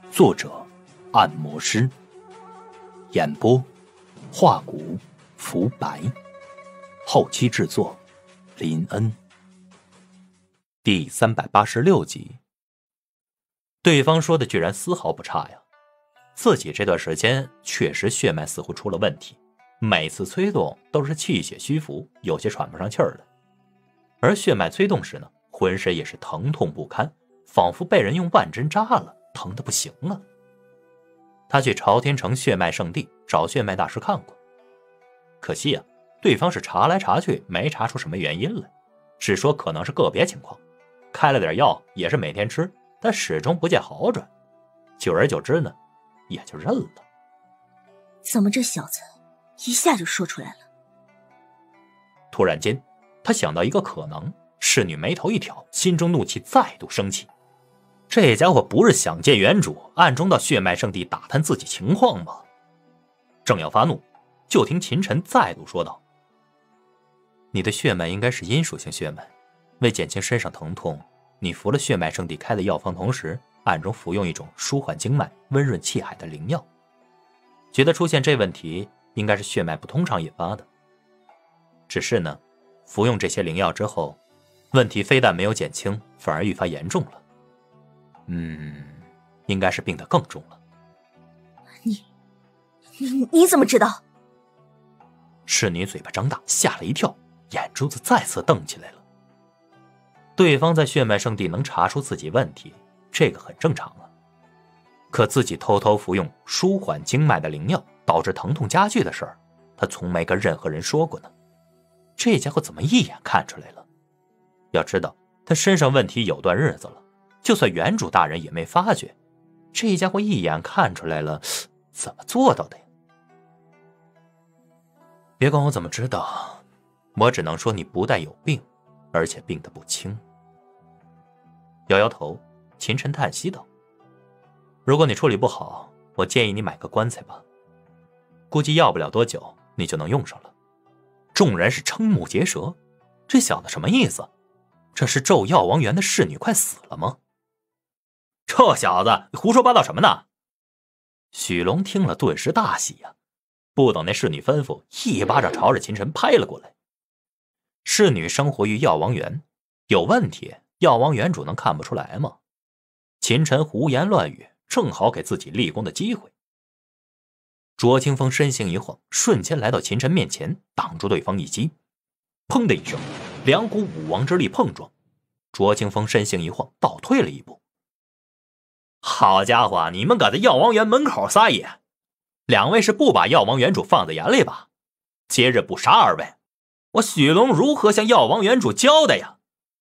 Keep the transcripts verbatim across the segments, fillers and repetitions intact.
作者按摩师，演播画骨浮白，后期制作林恩。第三百八十六集。对方说的居然丝毫不差呀，自己这段时间确实血脉似乎出了问题，每次催动都是气血虚浮，有些喘不上气儿来。而血脉催动时呢，浑身也是疼痛不堪，仿佛被人用万针扎了，疼得不行了。他去朝天城血脉圣地找血脉大师看过，可惜啊，对方是查来查去没查出什么原因来，只说可能是个别情况，开了点药也是每天吃，但始终不见好转。久而久之呢，也就认了。 怎么这小子一下就说出来了？ 突然间他想到一个可能，侍女眉头一挑，心中怒气再度升起。这家伙不是想见原主，暗中到血脉圣地打探自己情况吗？正要发怒，就听秦晨再度说道：你的血脉应该是阴属性血脉，为减轻身上疼痛，你服了血脉圣地开的药方，同时暗中服用一种舒缓经脉温润气海的灵药，觉得出现这问题应该是血脉不通畅引发的。只是呢，服用这些灵药之后，问题非但没有减轻，反而愈发严重了。嗯，应该是病得更重了。 你你你怎么知道？ 侍女嘴巴张大，吓了一跳，眼珠子再次瞪起来了。对方在血脉圣地能查出自己问题，这个很正常啊。可自己偷偷服用舒缓经脉的灵药导致疼痛加剧的事儿，他从没跟任何人说过呢。这家伙怎么一眼看出来了？要知道他身上问题有段日子了，就算原主大人也没发觉，这家伙一眼看出来了，怎么做到的呀？别管我怎么知道，我只能说你不但有病，而且病得不轻。摇摇头，秦晨叹息道：如果你处理不好，我建议你买个棺材吧，估计要不了多久你就能用上了。众人是瞠目结舌，这小子什么意思？这是咒药王园的侍女快死了吗？这小子你胡说八道什么呢？许龙听了顿时大喜呀、啊，不等那侍女吩咐，一巴掌朝着秦晨拍了过来。侍女生活于药王园，有问题药王园主能看不出来吗？秦晨胡言乱语，正好给自己立功的机会。卓清风身形一晃，瞬间来到秦晨面前，挡住对方一击。砰的一声，两股武王之力碰撞，卓清风身形一晃，倒退了一步。好家伙，你们搁在药王园门口撒野，两位是不把药王园主放在眼里吧？今日不杀二位，我许龙如何向药王园主交代呀？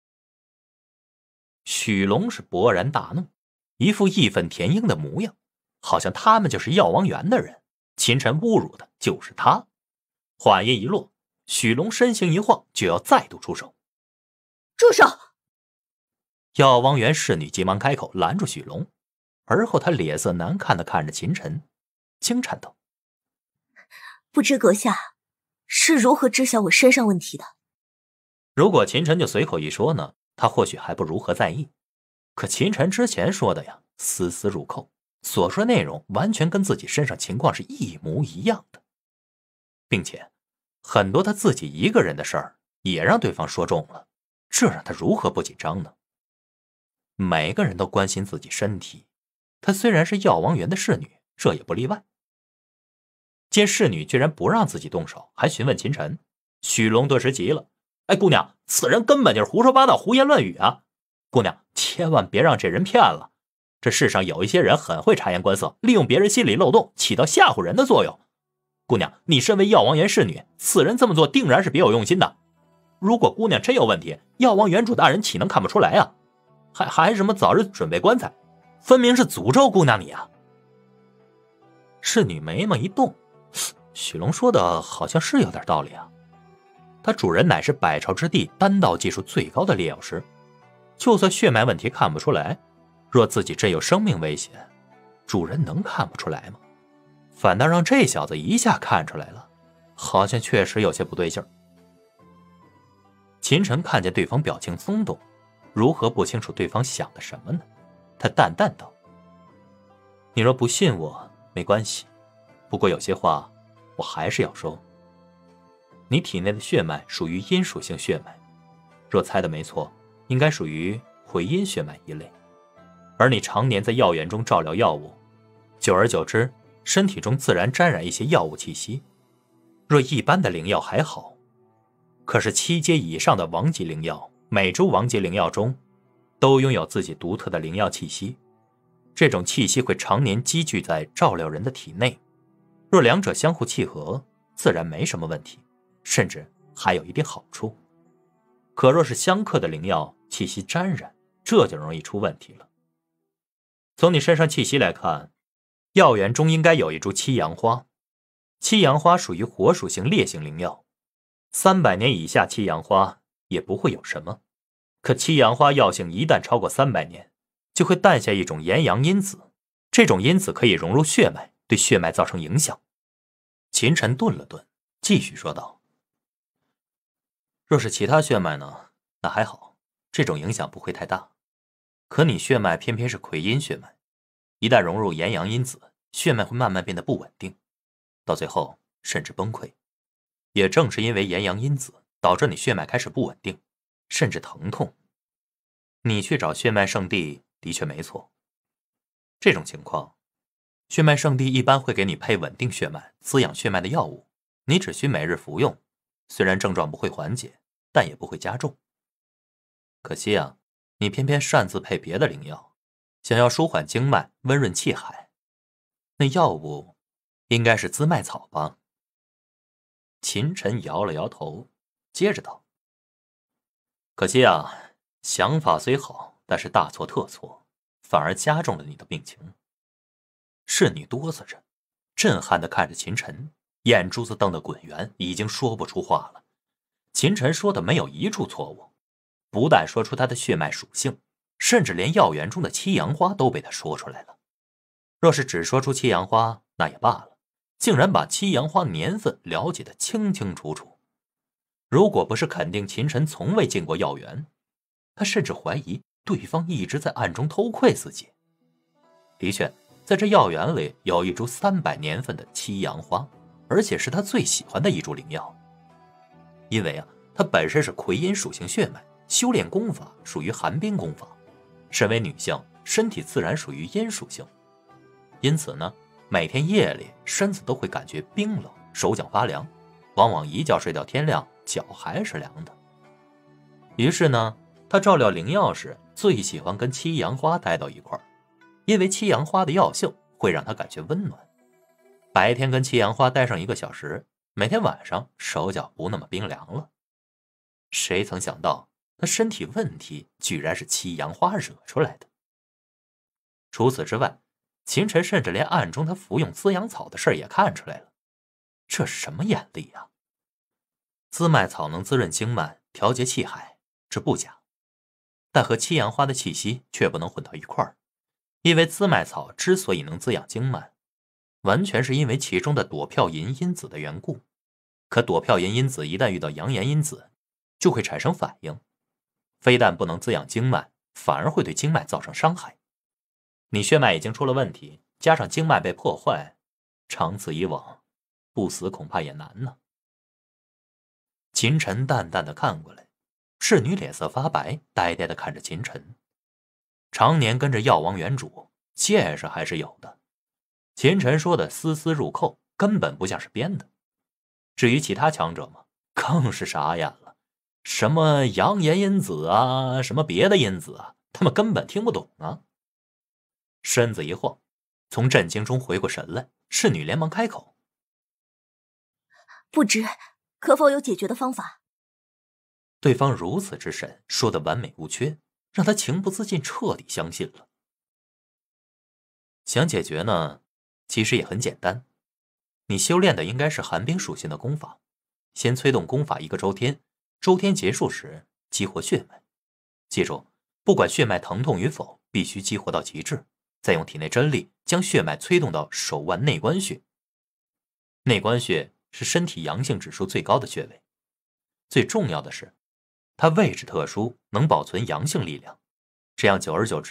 许龙是勃然大怒，一副义愤填膺的模样，好像他们就是药王园的人，秦晨侮辱的就是他。话音一落，许龙身形一晃，就要再度出手。 住手！ 药王园侍女急忙开口拦住许龙，而后他脸色难看地看着秦晨，惊颤道： 不知阁下是如何知晓我身上问题的？ 如果秦晨就随口一说呢，他或许还不如何在意。可秦晨之前说的呀，丝丝入扣，所说内容完全跟自己身上情况是一模一样的，并且很多他自己一个人的事儿也让对方说中了，这让他如何不紧张呢？每个人都关心自己身体，她虽然是药王园的侍女，这也不例外。见侍女居然不让自己动手，还询问秦晨，许龙顿时急了：哎，姑娘，此人根本就是胡说八道，胡言乱语啊！姑娘，千万别让这人骗了。这世上有一些人很会察言观色，利用别人心理漏洞，起到吓唬人的作用。姑娘，你身为药王园侍女，此人这么做定然是别有用心的。如果姑娘真有问题，药王园主大人岂能看不出来啊？还还什么早日准备棺材，分明是诅咒姑娘你啊！侍女眉毛一动，许龙说的好像是有点道理啊。他主人乃是百朝之地丹道技术最高的炼药师，就算血脉问题看不出来，若自己真有生命危险，主人能看不出来吗？反倒让这小子一下看出来了，好像确实有些不对劲儿。秦晨看见对方表情松动，如何不清楚对方想的什么呢？他淡淡道： 你若不信我，没关系，不过有些话我还是要说。你体内的血脉属于阴属性血脉，若猜的没错，应该属于回阴血脉一类。而你常年在药园中照料药物，久而久之，身体中自然沾染一些药物气息。若一般的灵药还好，可是七阶以上的王级灵药，每株王级灵药中都拥有自己独特的灵药气息，这种气息会常年积聚在照料人的体内。若两者相互契合，自然没什么问题，甚至还有一定好处。可若是相克的灵药气息沾染，这就容易出问题了。从你身上气息来看，药园中应该有一株七阳花。七阳花属于火属性烈性灵药，三百年以下七阳花也不会有什么。可七阳花药性一旦超过三百年，就会诞下一种炎阳因子，这种因子可以融入血脉，对血脉造成影响。秦晨顿了顿，继续说道：若是其他血脉呢，那还好，这种影响不会太大。可你血脉偏偏是癸阴血脉，一旦融入炎阳因子，血脉会慢慢变得不稳定，到最后甚至崩溃。也正是因为炎阳因子，导致你血脉开始不稳定，甚至疼痛。你去找血脉圣地的确没错，这种情况，血脉圣地一般会给你配稳定血脉、滋养血脉的药物，你只需每日服用，虽然症状不会缓解，但也不会加重。可惜啊，你偏偏擅自配别的灵药，想要舒缓经脉、温润气海。那药物应该是滋脉草吧？秦晨摇了摇头，接着道：可惜啊，想法虽好，但是大错特错，反而加重了你的病情。侍女哆嗦着，震撼地看着秦晨，眼珠子瞪得滚圆，已经说不出话了。秦晨说的没有一处错误，不但说出他的血脉属性，甚至连药园中的七阳花都被他说出来了。若是只说出七阳花，那也罢了，竟然把七阳花年份了解得清清楚楚。如果不是肯定秦晨从未进过药园，他甚至怀疑对方一直在暗中偷窥自己。的确，在这药园里有一株三百年份的七阳花，而且是他最喜欢的一株灵药。因为啊，他本身是癸阴属性血脉，修炼功法属于寒冰功法，身为女性，身体自然属于阴属性，因此呢，每天夜里身子都会感觉冰冷，手脚发凉，往往一觉睡到天亮，脚还是凉的。于是呢，他照料灵药时最喜欢跟七阳花待到一块儿，因为七阳花的药性会让他感觉温暖。白天跟七阳花待上一个小时，每天晚上手脚不那么冰凉了。谁曾想到他身体问题居然是七阳花惹出来的。除此之外，秦晨甚至连暗中他服用滋养草的事也看出来了。这是什么眼力啊？滋脉草能滋润经脉，调节气海，这不假，但和七阳花的气息却不能混到一块儿。因为滋脉草之所以能滋养经脉，完全是因为其中的朵票银因子的缘故。可朵票银因子一旦遇到阳炎因子，就会产生反应，非但不能滋养经脉，反而会对经脉造成伤害。你血脉已经出了问题，加上经脉被破坏，长此以往，不死恐怕也难呢。秦晨淡淡的看过来，侍女脸色发白，呆呆的看着秦晨。常年跟着药王原主，见识还是有的。秦晨说的丝丝入扣，根本不像是编的。至于其他强者嘛，更是傻眼了。什么阳炎因子啊，什么别的因子啊，他们根本听不懂啊。身子一晃，从震惊中回过神来，侍女连忙开口： 不知可否有解决的方法？ 对方如此之神，说的完美无缺，让他情不自禁彻底相信了。想解决呢，其实也很简单。你修炼的应该是寒冰属性的功法，先催动功法一个周天，周天结束时激活血脉。记住，不管血脉疼痛与否，必须激活到极致，再用体内真力将血脉催动到手腕内关穴。内关穴是身体阳性指数最高的穴位，最重要的是它位置特殊，能保存阳性力量，这样久而久之，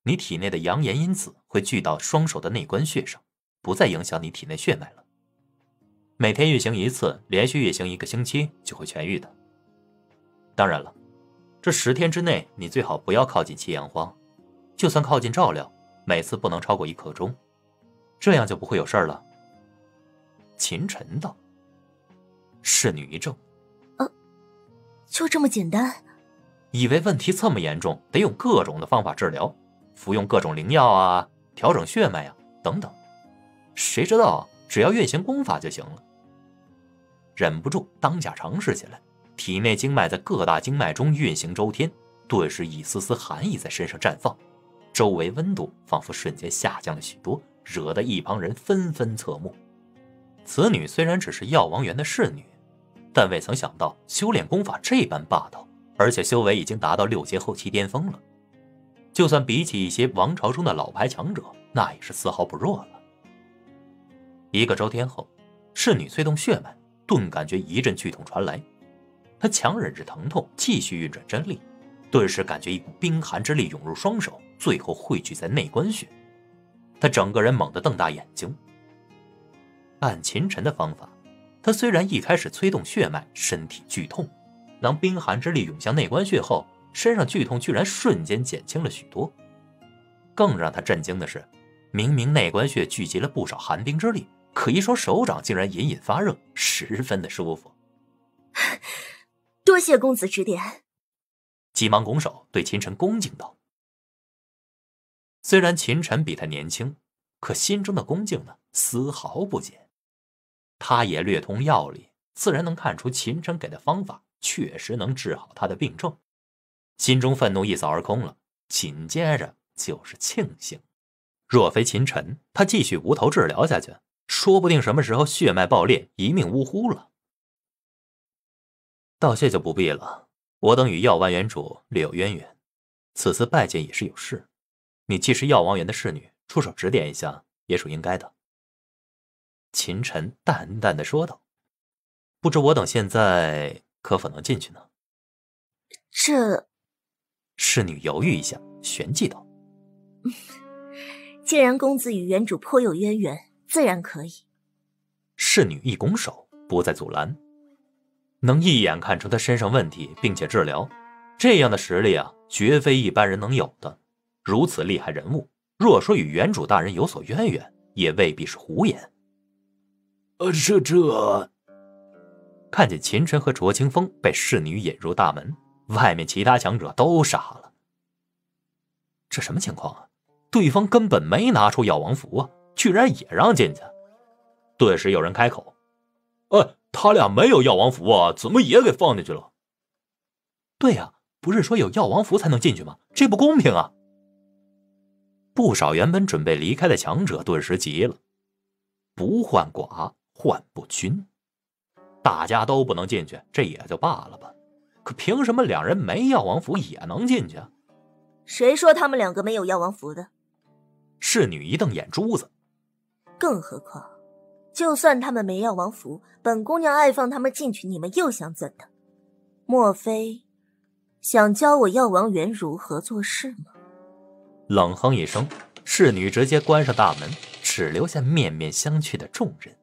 你体内的阳炎因子会聚到双手的内关穴上，不再影响你体内血脉了。每天运行一次，连续运行一个星期就会痊愈的。当然了，这十天之内你最好不要靠近七阳花，就算靠近照料，每次不能超过一刻钟，这样就不会有事儿了。秦晨道。侍女一怔， 呃，就这么简单？ 以为问题这么严重，得用各种的方法治疗，服用各种灵药啊，调整血脉啊，等等。谁知道只要运行功法就行了。忍不住当下尝试起来，体内经脉在各大经脉中运行周天，顿时一丝丝寒意在身上绽放，周围温度仿佛瞬间下降了许多，惹得一旁人纷纷侧目。此女虽然只是药王园的侍女，但未曾想到修炼功法这般霸道，而且修为已经达到六阶后期巅峰了。就算比起一些王朝中的老牌强者，那也是丝毫不弱了。一个周天后，侍女催动血脉，顿感觉一阵剧痛传来，她强忍着疼痛，继续运转真力，顿时感觉一股冰寒之力涌入双手，最后汇聚在内关穴。她整个人猛地瞪大眼睛。按秦晨的方法，她虽然一开始催动血脉，身体剧痛，当冰寒之力涌向内关穴后，身上剧痛居然瞬间减轻了许多。更让她震惊的是，明明内关穴聚集了不少寒冰之力，可一双手掌竟然隐隐发热，十分的舒服。 多谢公子指点。 急忙拱手对秦晨恭敬道。虽然秦晨比他年轻，可心中的恭敬呢，丝毫不减。他也略通药理，自然能看出秦晨给的方法确实能治好他的病症，心中愤怒一扫而空了，紧接着就是庆幸。若非秦晨，他继续无头治疗下去，说不定什么时候血脉爆裂，一命呜呼了。道谢就不必了，我等与药王园主略有渊源，此次拜见也是有事，你既是药王园的侍女，出手指点一下也属应该的。秦晨淡淡的说道。不知我等现在可否能进去呢？ 这…… 侍女犹豫一下，旋即道。 既然公子与园主颇有渊源，自然可以。 侍女一拱手，不再阻拦。能一眼看出他身上问题并且治疗，这样的实力啊，绝非一般人能有的。如此厉害人物，若说与园主大人有所渊源，也未必是胡言。 呃，这这…… 看见秦晨和卓清风被侍女引入大门，外面其他强者都傻了。这什么情况啊？对方根本没拿出药王符啊，居然也让进去。顿时有人开口：“ 哎，他俩没有药王符啊，怎么也给放进去了？” 对呀、啊，不是说有药王符才能进去吗？这不公平啊！不少原本准备离开的强者顿时急了。不患寡，患不均。大家都不能进去，这也就罢了吧。可凭什么两人没药王符也能进去啊？ 谁说他们两个没有药王符的？ 侍女一瞪眼珠子。 更何况，就算他们没药王符，本姑娘爱放他们进去，你们又想怎的？莫非想教我药王园如何做事吗？ 冷哼一声，侍女直接关上大门，只留下面面相觑的众人。